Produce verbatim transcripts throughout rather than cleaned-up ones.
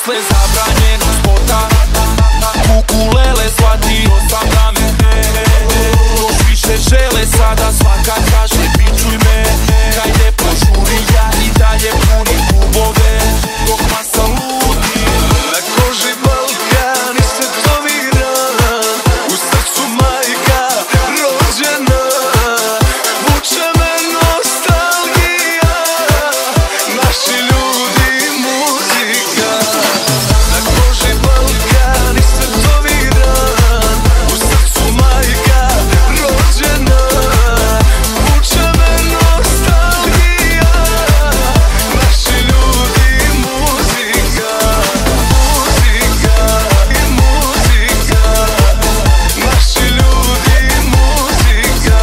posle zabranjenog spota ukulele shvatio sam da me još više žele sada, svaka kaže pičuj me. Hajde požuri, ja i dalje punim klubove dok masa ludi. Na koži Balkan istetoviran, u srcu majka rođena, vuče me nostalgija, naši ljudi i muzika. Na koži Balkan istetoviran, u srcu majka rođena, vuče me nostalgija, naši ljudi i muzika. Muzika i muzika, naši ljudi i muzika.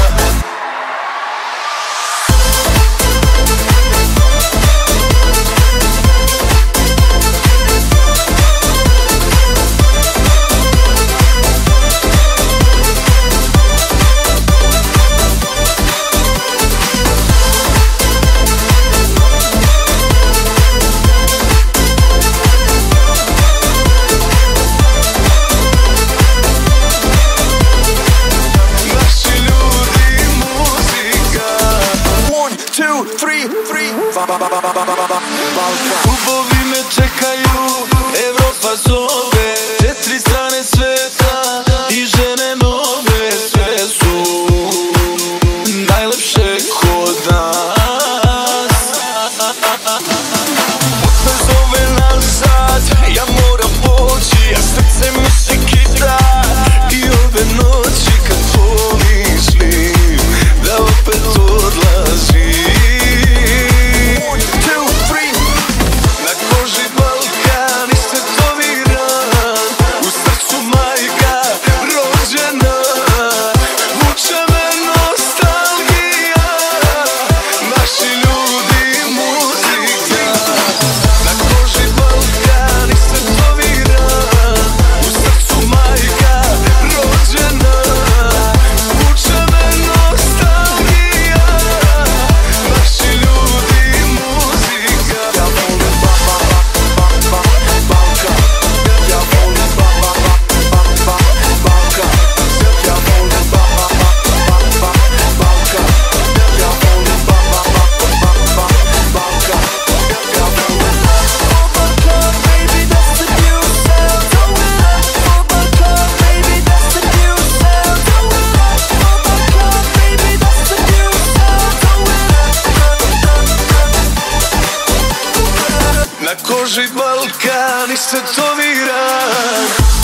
Naši ljudi i muzika. One, two, three, three. Klubovi me čekaju, Evropa zove, četiri strane sveta i žene nove, sve su najlepše kod nas. Put me zove nazad, ja moram poći, a srce mi se kita i ove noći kad pomislim da opet odlazim. One, two, three. Na koži Balkan istetoviran, u srcu majka rođena, vuče me nostalgija, naši ljudi i muzika. Na koži Balkan istetoviran, u srcu majka rođena, vuče me nostalgija, naši ljudi i muzika. Ja volim ba ba ba ba ba Balkan, ja volim ba ba ba ba ba Balkan, ja volim ba ba ba ba ba Balkan, ja volim ba ba ba ba ba Balkan, ja volim. For Balkan, baby, that's the new sound. Oh, for Balkan, baby, that's the new sound. Oh, for Balkan, baby, that's the new sound. Oh, Na koži Balkan istetoviran,